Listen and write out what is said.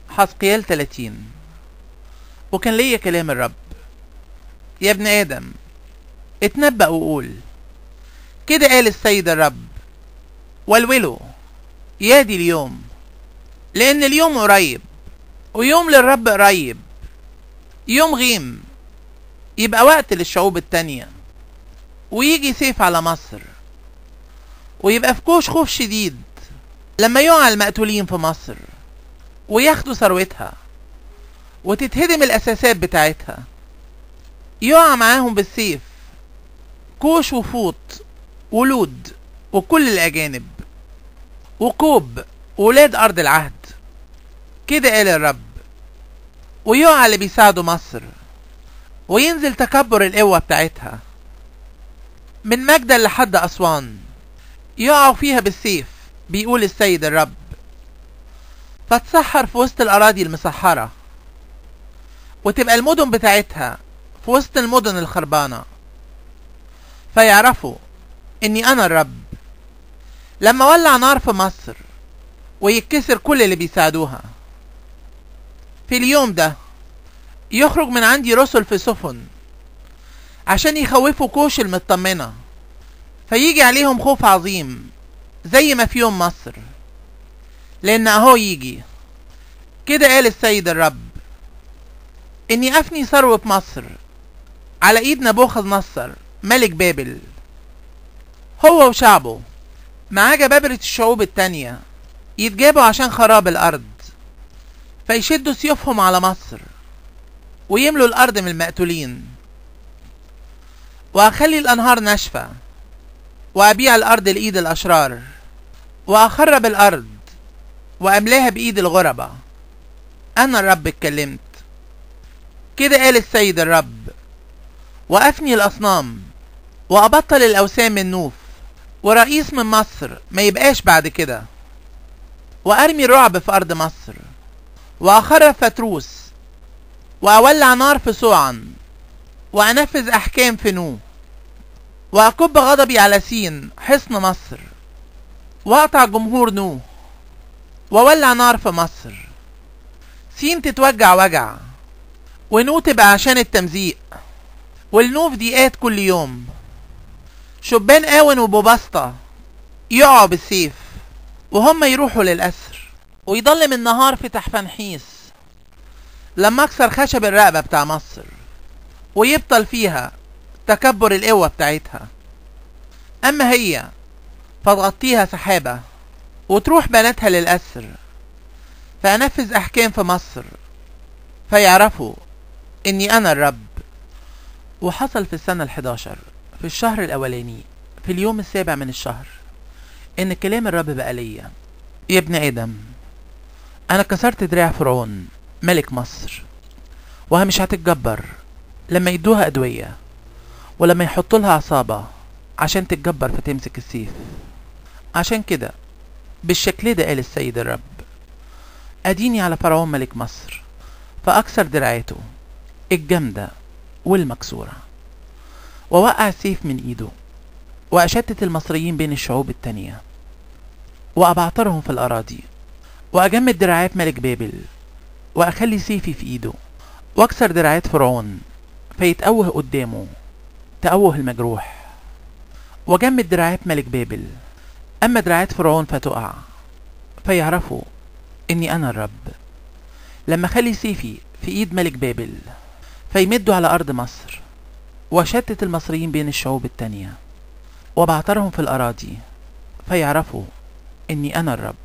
حزقيال 30. وكان ليا كلام الرب: يا ابن آدم، اتنبأ وقول كده قال السيد الرب: ولوله يا دي اليوم، لأن اليوم قريب، ويوم للرب قريب، يوم غيم، يبقى وقت للشعوب التانية، ويجي سيف على مصر، ويبقى في كوش خوف شديد لما يقع المقتولين في مصر وياخدوا ثروتها وتتهدم الأساسات بتاعتها. يقع معاهم بالسيف كوش وفوط ولود وكل الأجانب وكوب وولاد أرض العهد، كده قال الرب. ويقع اللي بيساعدوا مصر، وينزل تكبر القوة بتاعتها من مجدل لحد أسوان، يقعوا فيها بالسيف، بيقول السيد الرب. فتسحر في وسط الأراضي المسحرة، وتبقى المدن بتاعتها في وسط المدن الخربانة، فيعرفوا إني أنا الرب. لما ولع نار في مصر ويتكسر كل اللي بيساعدوها، في اليوم ده يخرج من عندي رسل في سفن عشان يخوفوا كوش المطمنة، فيجي عليهم خوف عظيم زي ما في يوم مصر، لأن أهو يجي كده قال السيد الرب: إني أفني ثروة مصر على إيد نبوخذ نصر ملك بابل، هو وشعبه معاه جبابرة الشعوب التانية، يتجابوا عشان خراب الأرض، فيشدوا سيوفهم على مصر ويملوا الأرض من المقتولين. وأخلي الأنهار ناشفة، وأبيع الأرض لإيد الأشرار، وأخرب الأرض وأملاها بإيد الغربة. أنا الرب اتكلمت، كده قال السيد الرب. وأفني الأصنام، وأبطل الأوثان من نوف، ورئيس من مصر ما يبقاش بعد كده. وأرمي الرعب في أرض مصر، وأخرب فتروس، وأولع نار في صوعا، وأنفذ أحكام في نو، وأكب غضبي على سين حصن مصر، وأقطع جمهور نو، وولع نار في مصر. سين تتوجع وجع، ونو تبقى عشان التمزيق، والنوف ضيقات كل يوم. شبان آون وبوبسطة يقعوا بالسيف، وهم يروحوا للأسر، ويضل من النهار في تحفنحيس لما أكسر خشب الرقبة بتاع مصر، ويبطل فيها تكبر القوة بتاعتها. أما هي فتغطيها سحابة، وتروح بناتها للأسر، فأنفذ أحكام في مصر، فيعرفوا إني أنا الرب. وحصل في السنة 11 في الشهر الأولاني في اليوم 7 من الشهر، إن كلام الرب بقى ليا: يا ابن آدم، أنا كسرت دراع فرعون ملك مصر، وها مش هتتجبر لما يدوها أدوية، ولما يحطوا لها عصابة عشان تتجبر فتمسك السيف. عشان كده بالشكل ده قال السيد الرب: أديني على فرعون ملك مصر، فأكسر دراعاته الجامدة والمكسورة، ووقع السيف من إيده، وأشتت المصريين بين الشعوب التانية، وأبعترهم في الأراضي، وأجمد دراعات ملك بابل، وأخلي سيفي في إيده، وأكسر دراعات فرعون فيتأوه قدامه تأوه المجروح، وأجمد دراعات ملك بابل. أما دراعات فرعون فتقع، فيعرفوا إني أنا الرب. لما أخلي سيفي في إيد ملك بابل، فيمدوا على أرض مصر، وشتت المصريين بين الشعوب التانية، وبعترهم في الأراضي، فيعرفوا إني أنا الرب.